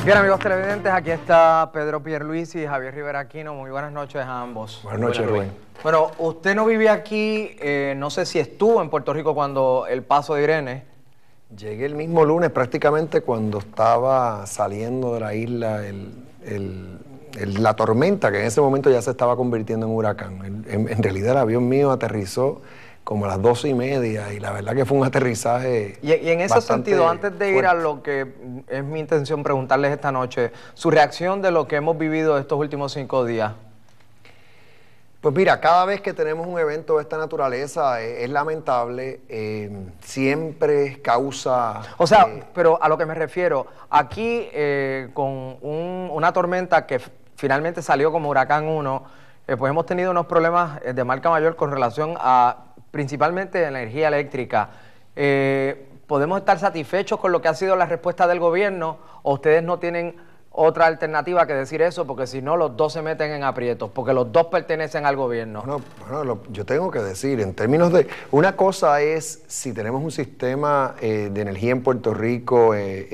Bien, amigos televidentes, aquí está Pedro Pierluisi y Javier Rivera Aquino. Muy buenas noches a ambos. Buenas noches, Rubén. Bueno, usted no vivía aquí, no sé si estuvo en Puerto Rico cuando el paso de Irene. Llegué el mismo lunes prácticamente cuando estaba saliendo de la isla la tormenta, que en ese momento ya se estaba convirtiendo en huracán. En realidad el avión mío aterrizó como a las 12:30 y la verdad que fue un aterrizaje Y en ese sentido, antes de ir fuerte. a lo que es mi intención preguntarles esta noche, su reacción de lo que hemos vivido estos últimos 5 días. Pues mira, cada vez que tenemos un evento de esta naturaleza es lamentable, siempre causa... O sea, pero a lo que me refiero, aquí con una tormenta que finalmente salió como Huracán 1, pues hemos tenido unos problemas de marca mayor con relación a principalmente energía eléctrica. ¿Podemos estar satisfechos con lo que ha sido la respuesta del gobierno o ustedes no tienen otra alternativa que decir eso? Porque si no, los dos se meten en aprietos, porque los dos pertenecen al gobierno. Bueno, yo tengo que decir, en términos de... Una cosa es si tenemos un sistema de energía en Puerto Rico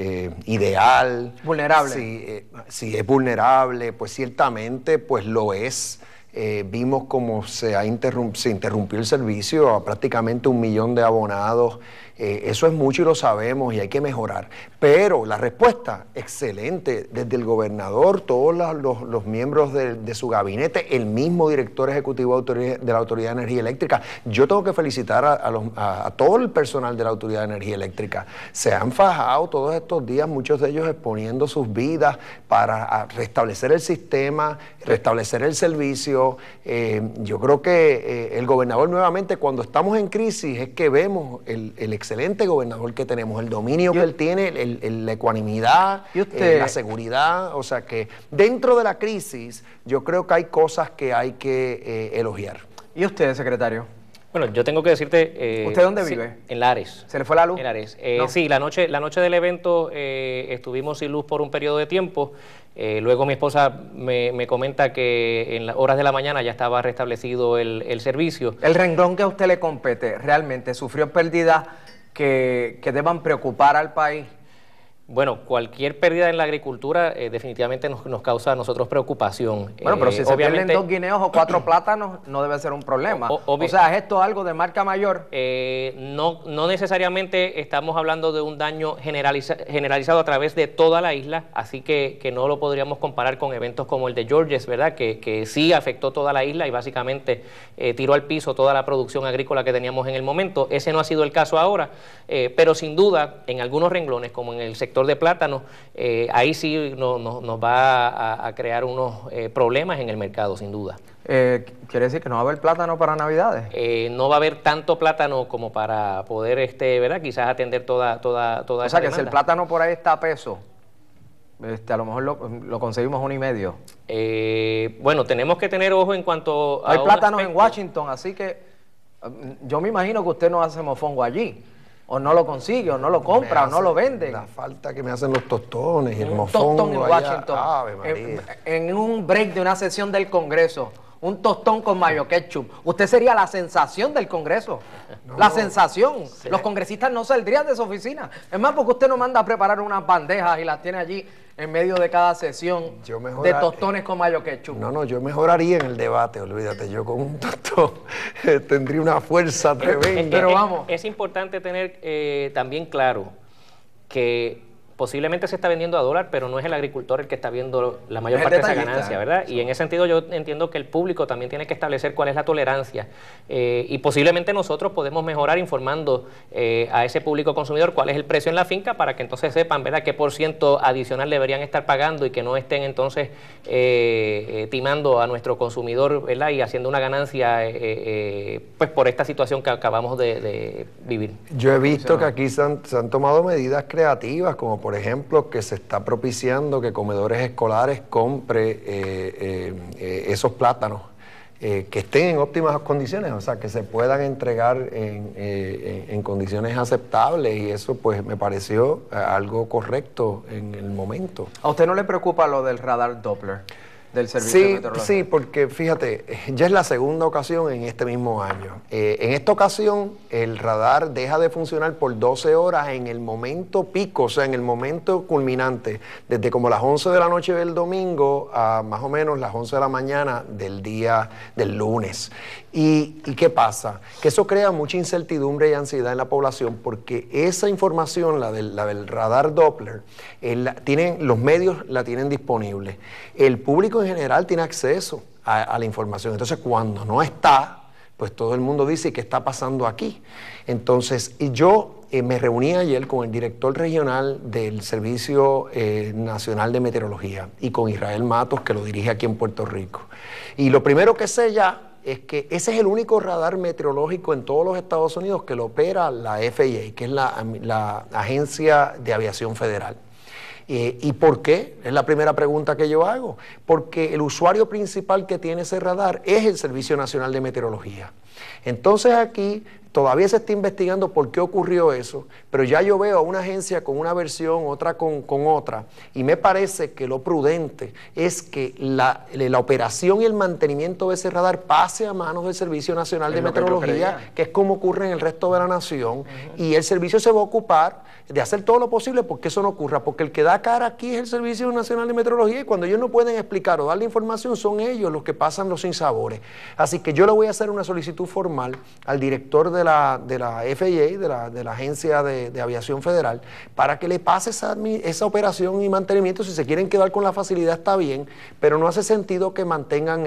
ideal. Vulnerable. Si es vulnerable, pues ciertamente pues lo es. Vimos cómo se interrumpió el servicio a prácticamente 1 millón de abonados. Eso es mucho y lo sabemos y hay que mejorar. Pero la respuesta, excelente, desde el gobernador, todos los miembros de su gabinete, el mismo director ejecutivo de la Autoridad de Energía Eléctrica. Yo tengo que felicitar a todo el personal de la Autoridad de Energía Eléctrica. Se han fajado todos estos días, muchos de ellos exponiendo sus vidas para restablecer el sistema, restablecer el servicio. Yo creo que el gobernador nuevamente, cuando estamos en crisis, es que vemos el excelente gobernador que tenemos, el dominio que él tiene, la ecuanimidad, la seguridad. O sea que dentro de la crisis yo creo que hay cosas que hay que elogiar. ¿Y usted, secretario? Bueno, yo tengo que decirte... ¿Usted dónde vive? En Lares. ¿Se le fue la luz? En Lares. No. Sí, la noche del evento estuvimos sin luz por un periodo de tiempo. Luego mi esposa me comenta que en las horas de la mañana ya estaba restablecido el servicio. El renglón que a usted le compete, ¿realmente sufrió pérdidas que deban preocupar al país? Bueno, cualquier pérdida en la agricultura definitivamente nos causa a nosotros preocupación. Bueno, pero si se pierden 2 guineos o 4 plátanos, no debe ser un problema. O sea, ¿es esto algo de marca mayor? No necesariamente estamos hablando de un daño generalizado a través de toda la isla, así que no lo podríamos comparar con eventos como el de Georges, ¿verdad? Que sí afectó toda la isla y básicamente tiró al piso toda la producción agrícola que teníamos en el momento. Ese no ha sido el caso ahora, pero sin duda, en algunos renglones, como en el sector de plátano, ahí sí nos va a crear unos problemas en el mercado, sin duda. ¿Quiere decir que no va a haber plátano para Navidades? No va a haber tanto plátano como para poder, ¿verdad? Quizás atender toda esa O sea, que demanda. si el plátano por ahí está a peso, a lo mejor lo conseguimos 1,5. Bueno, tenemos que tener ojo en cuanto a... Hay plátanos en Washington, así que yo me imagino que usted no hace mofongo allí. O no lo consigue, o no lo compra, o no lo vende. La falta que me hacen los tostones y el Un mofongo tostón en allá. Washington, Ave María. en un break de una sesión del Congreso, un tostón con mayo ketchup. Usted sería la sensación del Congreso. La sensación. Sí. Los congresistas no saldrían de su oficina. Es más, porque usted no manda a preparar unas bandejas y las tiene allí en medio de cada sesión de tostones con mayo ketchup. No, yo mejoraría en el debate, olvídate. Yo con un tostón tendría una fuerza tremenda. Pero vamos. Es importante tener también claro que posiblemente se está vendiendo a dólar, pero no es el agricultor el que está viendo la mayor parte de esa ganancia, ¿verdad? Y en ese sentido yo entiendo que el público también tiene que establecer cuál es la tolerancia y posiblemente nosotros podemos mejorar informando a ese público consumidor cuál es el precio en la finca para que entonces sepan, ¿verdad?, qué % adicional deberían estar pagando y que no estén entonces timando a nuestro consumidor, ¿verdad?, y haciendo una ganancia pues por esta situación que acabamos de vivir. Yo he visto que aquí se han tomado medidas creativas, como por ejemplo que se está propiciando que comedores escolares compre esos plátanos que estén en óptimas condiciones, o sea, que se puedan entregar en condiciones aceptables, y eso pues me pareció algo correcto en el momento. ¿A usted no le preocupa lo del radar Doppler? del servicio de meteorología. Sí, porque fíjate, ya es la segunda ocasión en este mismo año. En esta ocasión, el radar deja de funcionar por 12 horas en el momento pico, o sea, en el momento culminante, desde como las 11 de la noche del domingo a más o menos las 11 de la mañana del día del lunes. ¿Y qué pasa? Que eso crea mucha incertidumbre y ansiedad en la población porque esa información, la del radar Doppler, los medios la tienen disponible. El público en general tiene acceso a la información. Entonces, cuando no está, pues todo el mundo dice, ¿qué está pasando aquí? Entonces, yo me reuní ayer con el director regional del Servicio Nacional de Meteorología y con Israel Matos, que lo dirige aquí en Puerto Rico. Y lo primero que sé ya es que ese es el único radar meteorológico en todos los Estados Unidos que lo opera la FAA, que es la Agencia de Aviación Federal. ¿Y por qué? Es la primera pregunta que yo hago. Porque el usuario principal que tiene ese radar es el Servicio Nacional de Meteorología. Entonces aquí todavía se está investigando por qué ocurrió eso, pero ya yo veo a una agencia con una versión, otra con otra, y me parece que lo prudente es que la operación y el mantenimiento de ese radar pase a manos del Servicio Nacional de Meteorología, que es como ocurre en el resto de la nación, y el servicio se va a ocupar de hacer todo lo posible porque eso no ocurra, porque el que da cara aquí es el Servicio Nacional de Meteorología, y cuando ellos no pueden explicar o dar la información, son ellos los que pasan los sinsabores. Así que yo le voy a hacer una solicitud formal al director de la FAA, de la Agencia de Aviación Federal, para que le pase esa operación y mantenimiento. Si se quieren quedar con la facilidad está bien, pero no hace sentido que mantengan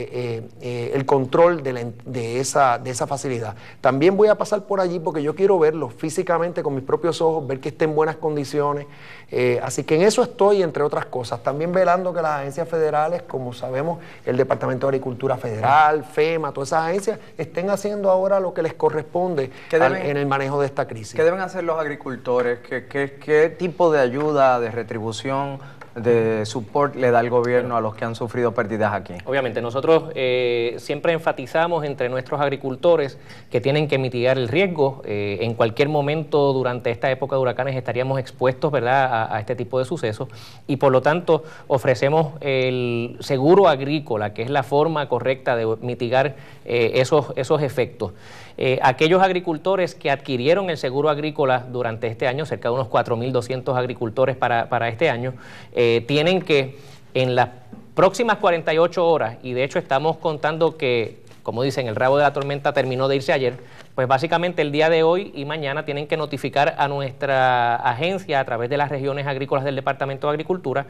el control de esa facilidad. También voy a pasar por allí porque yo quiero verlo físicamente con mis propios ojos, ver que esté en buenas condiciones. Así que en eso estoy, entre otras cosas. También velando que las agencias federales, como sabemos, el Departamento de Agricultura Federal, FEMA, todas esas agencias, estén haciendo ahora lo que les corresponde en el manejo de esta crisis. ¿Qué deben hacer los agricultores? ¿Qué tipo de ayuda, de retribución, de support le da el gobierno a los que han sufrido pérdidas aquí? Obviamente, nosotros siempre enfatizamos entre nuestros agricultores que tienen que mitigar el riesgo. En cualquier momento durante esta época de huracanes estaríamos expuestos, ¿verdad?, a este tipo de sucesos, y por lo tanto ofrecemos el seguro agrícola, que es la forma correcta de mitigar esos efectos. Aquellos agricultores que adquirieron el seguro agrícola durante este año, cerca de unos 4.200 agricultores para este año, tienen que en las próximas 48 horas, y de hecho estamos contando que, como dicen, el rabo de la tormenta terminó de irse ayer, pues básicamente el día de hoy y mañana tienen que notificar a nuestra agencia a través de las regiones agrícolas del Departamento de Agricultura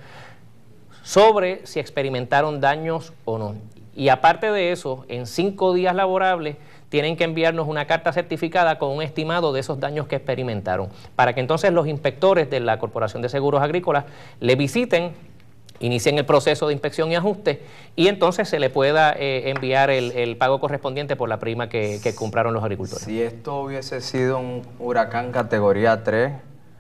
sobre si experimentaron daños o no. Y aparte de eso, en 5 días laborables tienen que enviarnos una carta certificada con un estimado de esos daños que experimentaron, para que entonces los inspectores de la Corporación de Seguros Agrícolas le visiten, inicien el proceso de inspección y ajuste, y entonces se le pueda enviar el pago correspondiente por la prima que compraron los agricultores. Si esto hubiese sido un huracán categoría 3,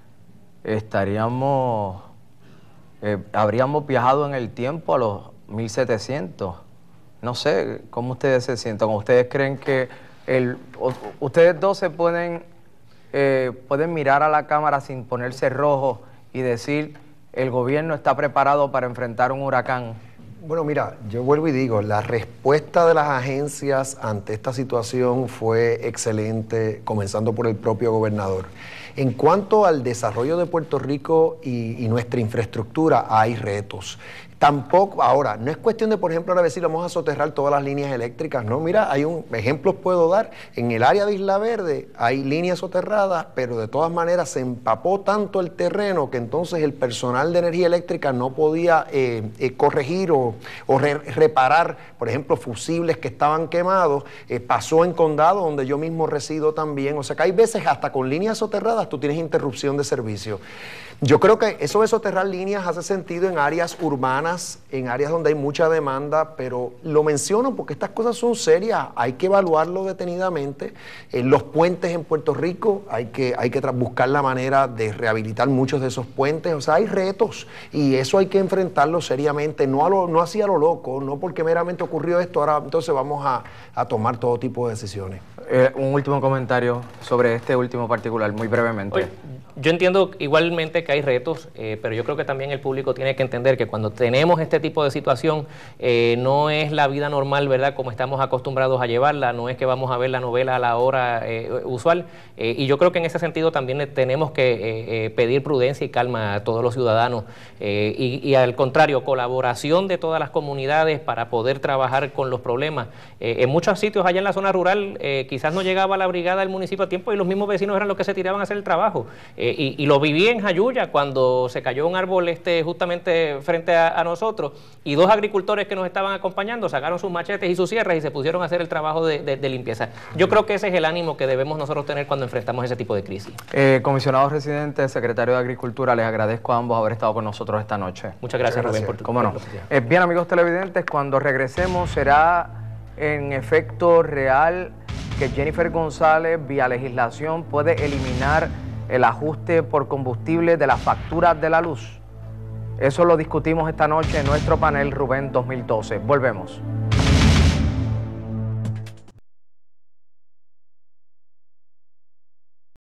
habríamos viajado en el tiempo a los 1700. No sé cómo ustedes se sienten. ¿Ustedes creen que ustedes dos se pueden mirar a la cámara sin ponerse rojos y decir el gobierno está preparado para enfrentar un huracán? Bueno, mira, yo vuelvo y digo, la respuesta de las agencias ante esta situación fue excelente, comenzando por el propio gobernador. En cuanto al desarrollo de Puerto Rico y nuestra infraestructura, hay retos. Tampoco, ahora, no es cuestión de, por ejemplo, ahora decir vamos a soterrar todas las líneas eléctricas, no, mira, ejemplos puedo dar, en el área de Isla Verde hay líneas soterradas, pero de todas maneras se empapó tanto el terreno que entonces el personal de energía eléctrica no podía corregir o reparar, por ejemplo, fusibles que estaban quemados. Pasó en Condado, donde yo mismo resido también, o sea que hay veces hasta con líneas soterradas tú tienes interrupción de servicio. Yo creo que eso de soterrar líneas hace sentido en áreas urbanas, en áreas donde hay mucha demanda, pero lo menciono porque estas cosas son serias, hay que evaluarlo detenidamente. Los puentes en Puerto Rico, hay que buscar la manera de rehabilitar muchos de esos puentes, o sea, hay retos y eso hay que enfrentarlo seriamente, no así a lo loco, no porque meramente ocurrió esto, ahora entonces vamos a tomar todo tipo de decisiones. Un último comentario sobre este último particular, muy brevemente. Yo entiendo igualmente que hay retos, pero yo creo que también el público tiene que entender que cuando tenemos este tipo de situación, no es la vida normal, ¿verdad?, como estamos acostumbrados a llevarla, no es que vamos a ver la novela a la hora usual, y yo creo que en ese sentido también tenemos que pedir prudencia y calma a todos los ciudadanos, y al contrario, colaboración de todas las comunidades para poder trabajar con los problemas. En muchos sitios allá en la zona rural, quizás no llegaba la brigada del municipio a tiempo y los mismos vecinos eran los que se tiraban a hacer el trabajo. Y lo viví en Jayuya cuando se cayó un árbol justamente frente a nosotros, y 2 agricultores que nos estaban acompañando sacaron sus machetes y sus sierras y se pusieron a hacer el trabajo de limpieza. Yo creo que ese es el ánimo que debemos nosotros tener cuando enfrentamos ese tipo de crisis. Comisionado residente, secretario de Agricultura, les agradezco a ambos haber estado con nosotros esta noche. Muchas gracias, Rubén, por tu ¿Cómo no? Bien, amigos televidentes, cuando regresemos será en efecto real que Jennifer González, vía legislación, puede eliminar el ajuste por combustible de las facturas de la luz. Eso lo discutimos esta noche en nuestro panel Rubén 2012. Volvemos.